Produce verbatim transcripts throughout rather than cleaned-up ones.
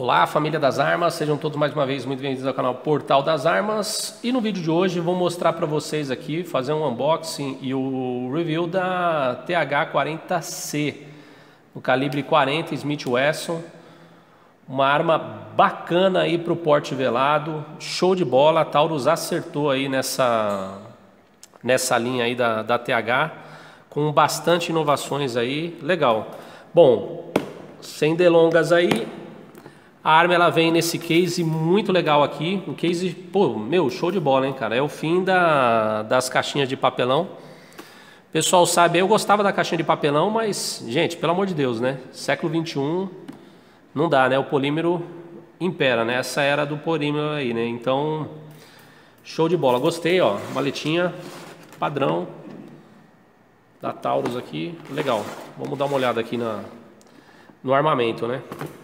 Olá, família das armas, sejam todos mais uma vez muito bem-vindos ao canal Portal das Armas. E no vídeo de hoje vou mostrar para vocês aqui, fazer um unboxing e o review da T H quarenta C, no calibre quarenta Smith Wesson. Uma arma bacana aí para o porte velado, show de bola. A Taurus acertou aí nessa, nessa linha aí da, da T H, com bastante inovações aí, legal. Bom, sem delongas aí, a arma ela vem nesse case muito legal aqui, um case, pô, meu, show de bola, hein, cara, é o fim da, das caixinhas de papelão. O pessoal sabe, eu gostava da caixinha de papelão, mas, gente, pelo amor de Deus, né, século vinte e um, não dá, né, o polímero impera, né, essa era do polímero aí, né, então, show de bola, gostei, ó, maletinha padrão da Taurus aqui, legal, vamos dar uma olhada aqui na, no armamento, né.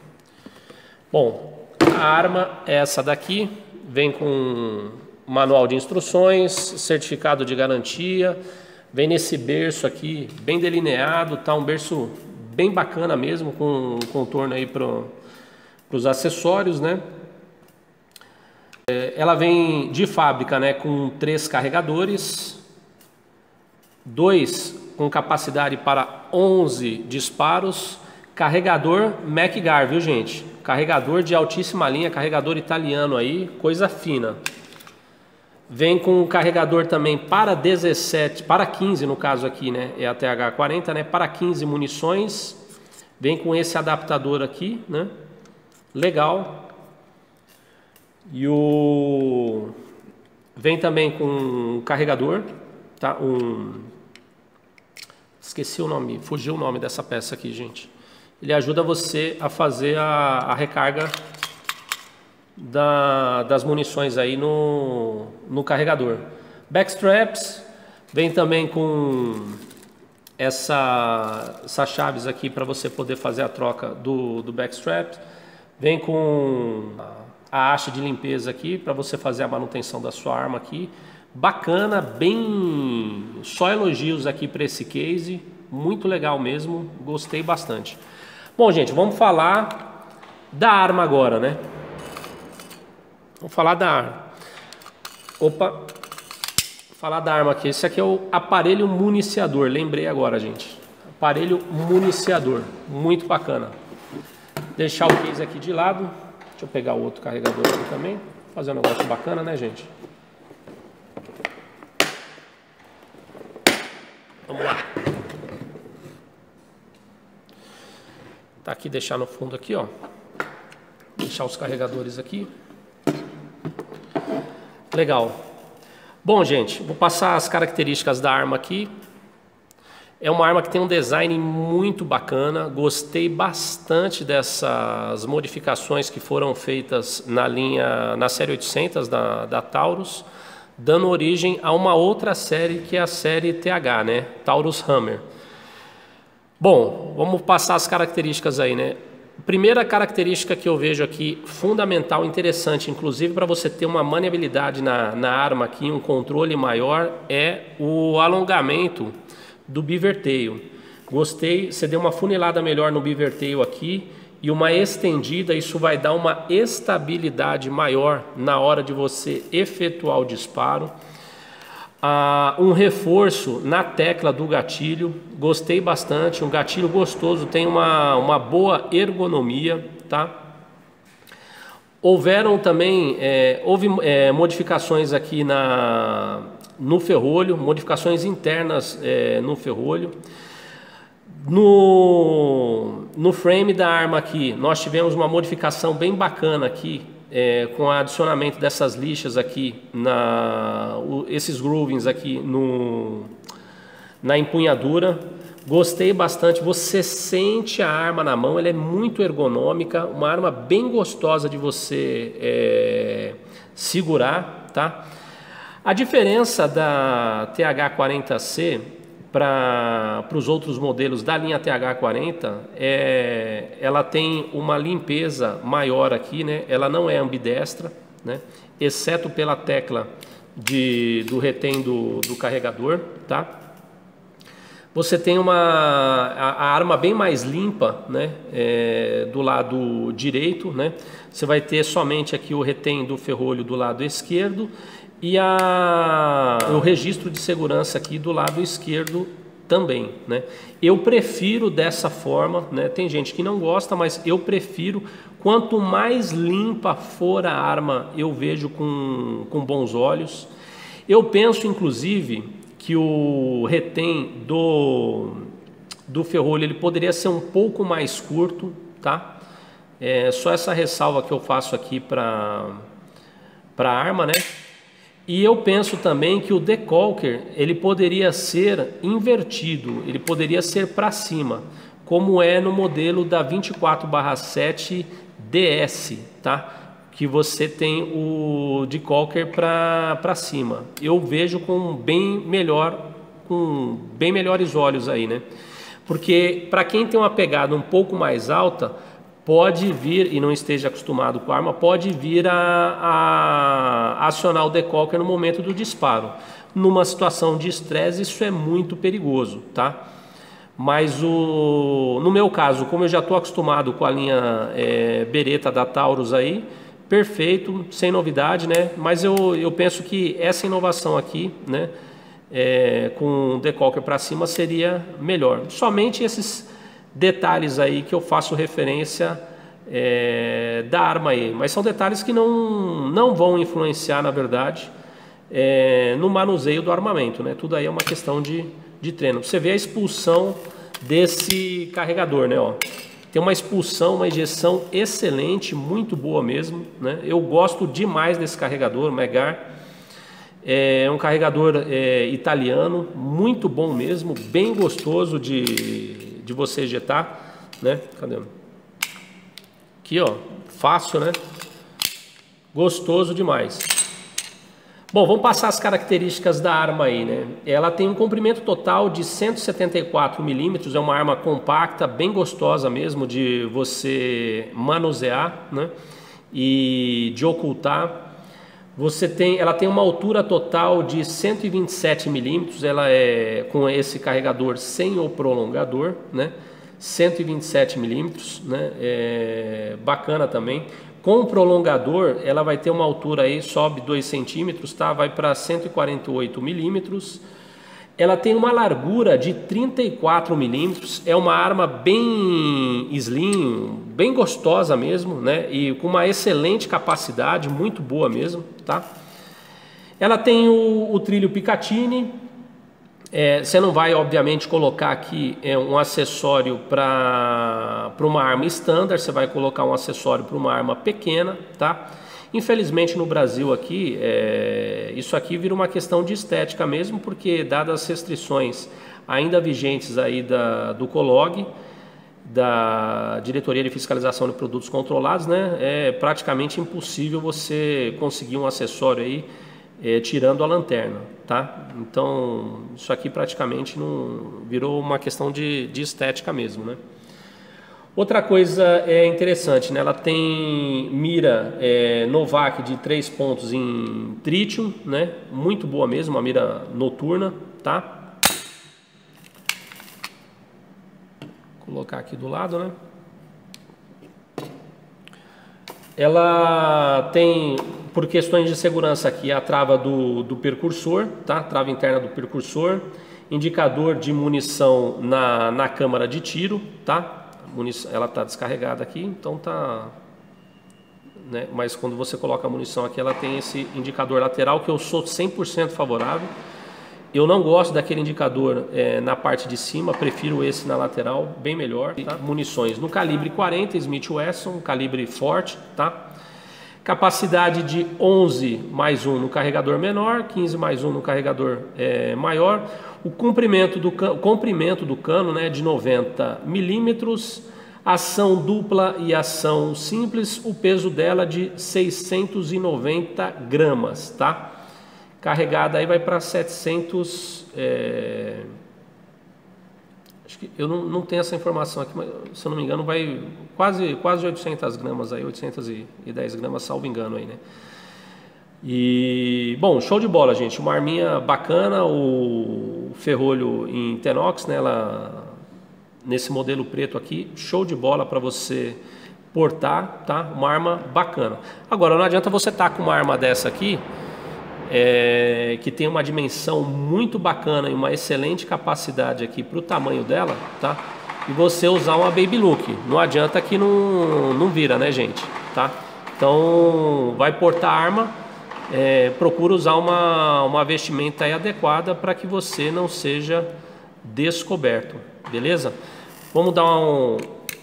Bom, a arma é essa daqui, vem com manual de instruções, certificado de garantia, vem nesse berço aqui bem delineado, tá um berço bem bacana mesmo, com contorno aí para os acessórios, né? É, ela vem de fábrica, né, com três carregadores, dois com capacidade para onze disparos, carregador MacGar, viu, gente? Carregador de altíssima linha, carregador italiano aí, coisa fina. Vem com um carregador também para dezessete, para quinze no caso aqui, né? É a T H quarenta, né? Para quinze munições. Vem com esse adaptador aqui, né? Legal. E o vem também com um carregador, tá? Um esqueci o nome, fugiu o nome dessa peça aqui, gente. Ele ajuda você a fazer a, a recarga da, das munições aí no, no carregador. Backstraps, vem também com essa, essas chaves aqui para você poder fazer a troca do, do backstrap. Vem com a haste de limpeza aqui para você fazer a manutenção da sua arma aqui. Bacana, bem, só elogios aqui para esse case, muito legal mesmo, gostei bastante. Bom, gente, vamos falar da arma agora, né? Vamos falar da arma. Opa, vou falar da arma aqui. Esse aqui é o aparelho municiador. Lembrei agora, gente. Aparelho municiador. Muito bacana. Deixar o case aqui de lado. Deixa eu pegar o outro carregador aqui também. Fazer um negócio bacana, né, gente? Vamos lá. Tá aqui, deixar no fundo aqui, ó. Deixar os carregadores aqui. Legal. Bom, gente, vou passar as características da arma aqui. É uma arma que tem um design muito bacana. Gostei bastante dessas modificações que foram feitas na linha, na série oitocentos da, da Taurus, dando origem a uma outra série que é a série T H, né? Taurus Hammer. Bom, vamos passar as características aí, né? Primeira característica que eu vejo aqui, fundamental, interessante, inclusive para você ter uma maniabilidade na, na arma aqui, um controle maior, é o alongamento do beaver tail. Gostei, você deu uma funilada melhor no beaver tail aqui e uma estendida, isso vai dar uma estabilidade maior na hora de você efetuar o disparo. Ah, um reforço na tecla do gatilho, gostei bastante, um gatilho gostoso, tem uma, uma boa ergonomia, tá? Houveram também, é, houve é, modificações aqui na, no ferrolho, modificações internas é, no ferrolho. No, no frame da arma aqui, nós tivemos uma modificação bem bacana aqui, É, com o adicionamento dessas lixas aqui, na, o, esses groovings aqui no, na empunhadura. Gostei bastante, você sente a arma na mão, ela é muito ergonômica, uma arma bem gostosa de você é, segurar, tá? A diferença da T H quarenta C para os outros modelos da linha T H quarenta, é, ela tem uma limpeza maior aqui, né? Ela não é ambidestra, né? Exceto pela tecla de, do retém do, do carregador, tá? Você tem uma a, a arma bem mais limpa, né? É, do lado direito, né? Você vai ter somente aqui o retém do ferrolho do lado esquerdo e a, o registro de segurança aqui do lado esquerdo também, né? Eu prefiro dessa forma, né? Tem gente que não gosta, mas eu prefiro. Quanto mais limpa for a arma, eu vejo com, com bons olhos. Eu penso, inclusive, que o retém do, do ferrolho ele poderia ser um pouco mais curto, tá? É só essa ressalva que eu faço aqui para para a arma, né? E eu penso também que o decalker ele poderia ser invertido, ele poderia ser para cima, como é no modelo da vinte e quatro barra sete D S, tá? Que você tem o decalker para para cima. Eu vejo com bem melhor, com bem melhores olhos aí, né? Porque para quem tem uma pegada um pouco mais alta, pode vir, e não esteja acostumado com a arma, pode vir a, a acionar o decalker no momento do disparo. Numa situação de estresse, isso é muito perigoso, tá? Mas o, no meu caso, como eu já estou acostumado com a linha é, Beretta da Taurus aí, perfeito, sem novidade, né? Mas eu, eu penso que essa inovação aqui, né, é, com o decalker para cima seria melhor. Somente esses detalhes aí que eu faço referência é, da arma aí, mas são detalhes que não, não vão influenciar, na verdade, é, no manuseio do armamento, né? Tudo aí é uma questão de, de treino. Você vê a expulsão desse carregador, né? Ó. Tem uma expulsão, uma ejeção excelente, muito boa mesmo, né? Eu gosto demais desse carregador, o Megar. É um carregador é, italiano, muito bom mesmo, bem gostoso de, de você ejetar, né? Cadê? Aqui, ó, fácil, né? Gostoso demais. Bom, vamos passar as características da arma aí, né? Ela tem um comprimento total de cento e setenta e quatro milímetros, é uma arma compacta, bem gostosa mesmo de você manusear, né? E de ocultar. Você tem, ela tem uma altura total de cento e vinte e sete milímetros, ela é com esse carregador sem o prolongador, né? cento e vinte e sete milímetros, né? É bacana também. Com o prolongador, ela vai ter uma altura aí, sobe dois centímetros, tá? Vai para cento e quarenta e oito milímetros. Ela tem uma largura de trinta e quatro milímetros, é uma arma bem slim, bem gostosa mesmo, né? E com uma excelente capacidade, muito boa mesmo, tá? Ela tem o, o trilho Picatinny. É, você não vai, obviamente, colocar aqui é, um acessório para para uma arma standard, você vai colocar um acessório para uma arma pequena, tá? Infelizmente no Brasil aqui, é, isso aqui vira uma questão de estética mesmo, porque dadas as restrições ainda vigentes aí da, do COLOG, da Diretoria de Fiscalização de Produtos Controlados, né, é praticamente impossível você conseguir um acessório aí é, tirando a lanterna, tá? Então isso aqui praticamente não virou uma questão de, de estética mesmo, né? Outra coisa é interessante, né? Ela tem mira é, Novak de três pontos em tritium, né? Muito boa mesmo, uma mira noturna, tá? Vou colocar aqui do lado, né? Ela tem, por questões de segurança aqui, a trava do, do percursor, tá? Trava interna do percursor, indicador de munição na, na câmara de tiro, tá? Munição, ela está descarregada aqui, então tá, né? Mas quando você coloca a munição aqui, ela tem esse indicador lateral que eu sou cem por cento favorável. Eu não gosto daquele indicador é, na parte de cima, prefiro esse na lateral, bem melhor, tá? Munições no calibre quarenta, Smith Wesson, calibre forte, tá? Capacidade de onze mais um no carregador menor, quinze mais um no carregador é, maior. O comprimento do, o comprimento do cano, né, de noventa milímetros, ação dupla e ação simples, o peso dela de seiscentos e noventa gramas, tá? Carregada aí vai para setecentos, é... acho que eu não, não tenho essa informação aqui, mas se eu não me engano vai quase, quase oitocentas gramas aí, oitocentos e dez gramas, salvo engano aí, né? E, bom, show de bola, gente, uma arminha bacana, o, ferrolho em Tenox, né? Ela, nesse modelo preto aqui, show de bola para você portar, tá? Uma arma bacana. Agora, não adianta você estar com uma arma dessa aqui, é, que tem uma dimensão muito bacana e uma excelente capacidade aqui para o tamanho dela, tá? E você usar uma Baby Look. Não adianta que não, não vira, né, gente? Tá? Então, vai portar arma, é, procura usar uma, uma vestimenta aí adequada para que você não seja descoberto, beleza? Vamos dar um,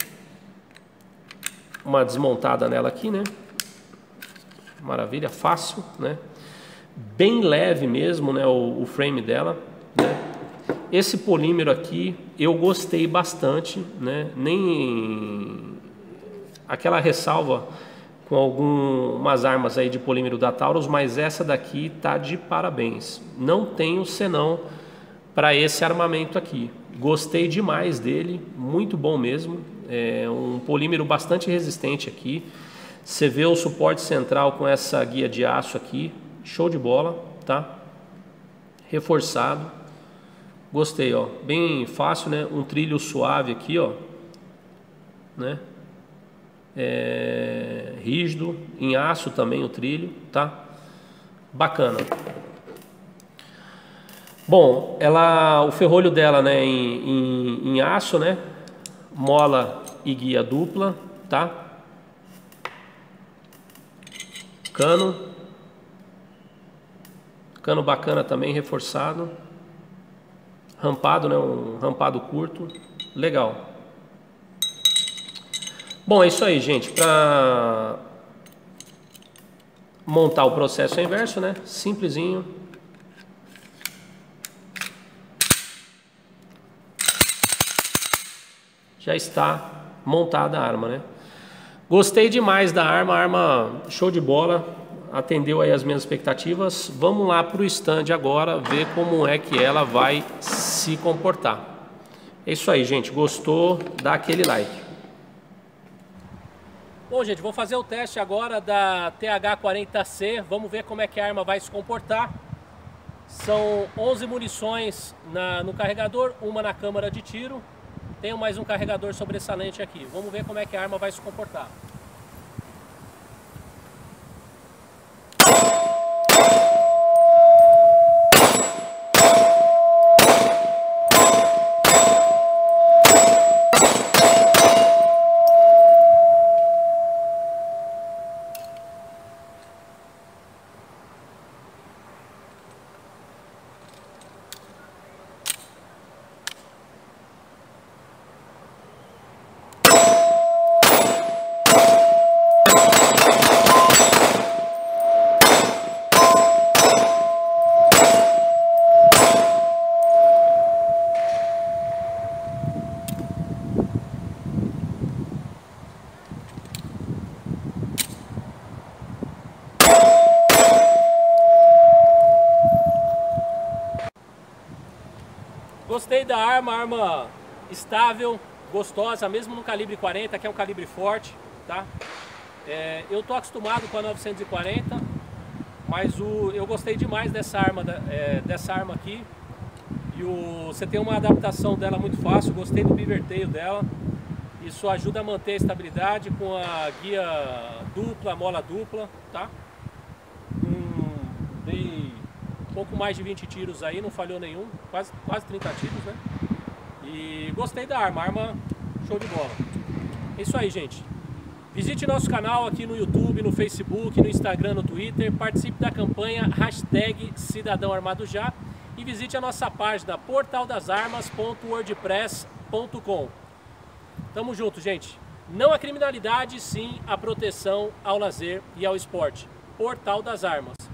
uma desmontada nela aqui, né? Maravilha, fácil, né? Bem leve mesmo, né? O, o frame dela, né? Esse polímero aqui eu gostei bastante, né? Nem aquela ressalva com algumas armas aí de polímero da Taurus, mas essa daqui tá de parabéns. Não tenho senão para esse armamento aqui. Gostei demais dele, muito bom mesmo. É um polímero bastante resistente aqui. Você vê o suporte central com essa guia de aço aqui, show de bola, tá? Reforçado. Gostei, ó, bem fácil, né? Um trilho suave aqui, ó, né? É, rígido, em aço também o trilho, tá? Bacana. Bom, ela, o ferrolho dela, né? Em, em, em aço, né? Mola e guia dupla, tá? Cano, cano bacana também, reforçado. Rampado, né? Um rampado curto, legal. Bom, é isso aí, gente. Para montar o processo inverso, né? Simplesinho. Já está montada a arma, né? Gostei demais da arma, arma show de bola. Atendeu aí as minhas expectativas. Vamos lá para o stand agora, ver como é que ela vai se comportar. É isso aí, gente. Gostou? Dá aquele like. Bom, gente, vou fazer o teste agora da T H quarenta C. Vamos ver como é que a arma vai se comportar. São onze munições na, no carregador, uma na câmara de tiro. Tenho mais um carregador sobressalente aqui. Vamos ver como é que a arma vai se comportar. Gostei da arma, arma estável, gostosa, mesmo no calibre quarenta, que é um calibre forte, tá? É, eu tô acostumado com a novecentos e quarenta, mas o, eu gostei demais dessa arma, é, dessa arma aqui. E o, você tem uma adaptação dela muito fácil, gostei do biverteio dela. Isso ajuda a manter a estabilidade com a guia dupla, mola dupla, tá? Hum, dei um pouco mais de vinte tiros aí, não falhou nenhum, quase, quase trinta tiros, né? E gostei da arma, arma show de bola. É isso aí, gente. Visite nosso canal aqui no YouTube, no Facebook, no Instagram, no Twitter. Participe da campanha hashtag Cidadão Armado Já. E visite a nossa página portal das armas ponto wordpress ponto com. Tamo junto, gente. Não a criminalidade, sim a proteção ao lazer e ao esporte. Portal das Armas.